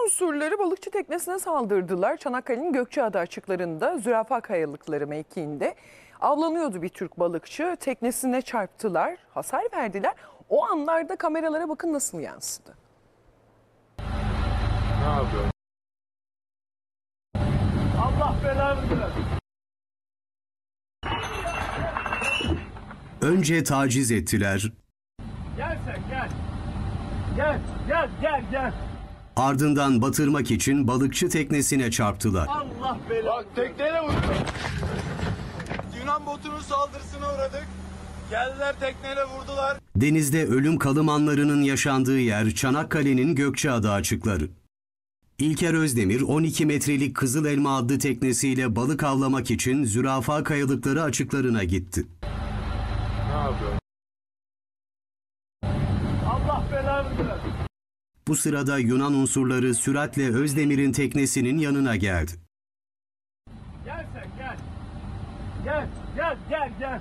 unsurları balıkçı teknesine saldırdılar. Çanakkale'nin Gökçeada açıklarında Zürafa Kayalıkları mevkiinde avlanıyordu bir Türk balıkçı. Teknesine çarptılar, hasar verdiler. O anlarda kameralara bakın nasıl yansıdı. Ne yapıyorsun? Allah belanı versin. Önce taciz ettiler. Gel sen gel. Gel. Ardından batırmak için balıkçı teknesine çarptılar. Allah belanı. Bak tekneyle vurdu. Yunan botunun saldırısına uğradık. Geldiler tekneyle vurdular. Denizde ölüm kalım anlarının yaşandığı yer Çanakkale'nin Gökçeada açıkları. İlker Özdemir 12 metrelik Kızıl Elma adlı teknesiyle balık avlamak için Zürafa Kayalıkları açıklarına gitti. Ne yapıyorsun? Allah belanı versin. Bu sırada Yunan unsurları süratle Özdemir'in teknesinin yanına geldi. Gel sen gel.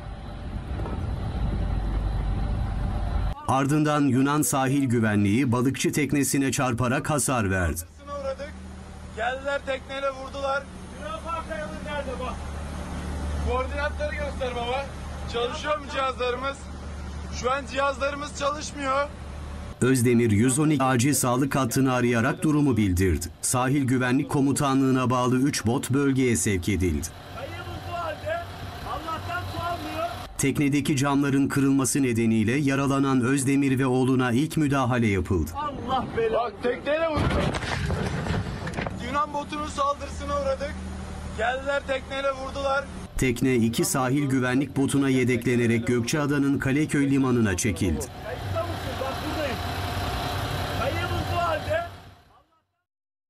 Ardından Yunan sahil güvenliği balıkçı teknesine çarparak hasar verdi. Saldırısına uğradık. Geldiler tekneyle vurdular. Zürafa Kayalık nerede bak? Koordinatları göster baba. Çalışıyor mu cihazlarımız? Şu an cihazlarımız çalışmıyor. Özdemir 112 acil sağlık hattını arayarak durumu bildirdi. Sahil Güvenlik Komutanlığı'na bağlı 3 bot bölgeye sevk edildi. Kayığımız bu halde. Allah'tan su almıyor. Teknedeki camların kırılması nedeniyle yaralanan Özdemir ve oğluna ilk müdahale yapıldı. Allah belanı. Bak tekneyle vurdu. Yunan botunun saldırısına uğradık. Geldiler tekneyle vurdular. Tekne 2 sahil güvenlik botuna yedeklenerek Gökçeada'nın Kaleköy limanına çekildi.